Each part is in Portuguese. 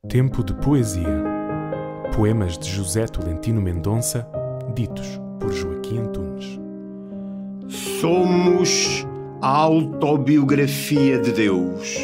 Tempo de poesia. Poemas de José Tolentino Mendonça, ditos por Joaquim Antunes. Somos a autobiografia de Deus.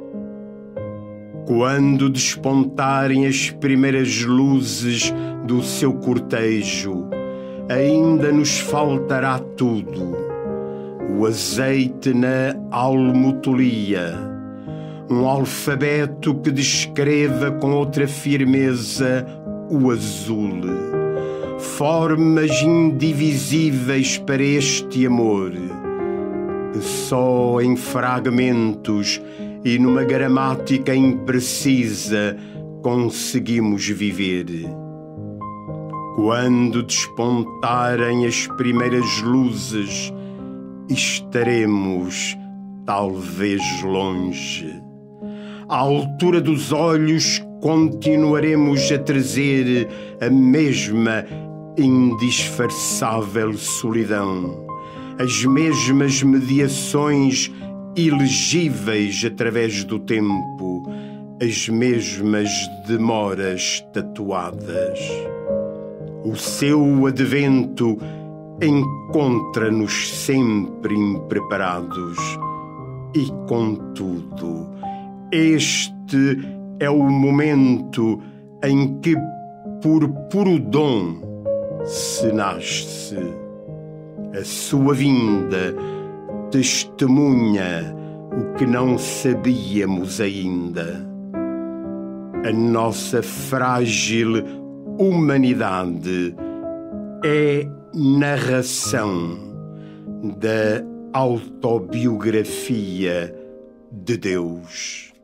Quando despontarem as primeiras luzes do seu cortejo, ainda nos faltará tudo: o azeite na almotolia, um alfabeto que descreva com outra firmeza o azul, formas indivisíveis para este amor, que só em fragmentos e numa gramática imprecisa conseguimos viver. Quando despontarem as primeiras luzes, estaremos talvez longe. À altura dos olhos continuaremos a trazer a mesma indisfarçável solidão, as mesmas mediações ilegíveis através do tempo, as mesmas demoras tatuadas. O seu advento encontra-nos sempre impreparados e, contudo, este é o momento em que, por puro dom, se nasce. A sua vinda testemunha o que não sabíamos ainda. A nossa frágil humanidade é narração da autobiografia de Deus.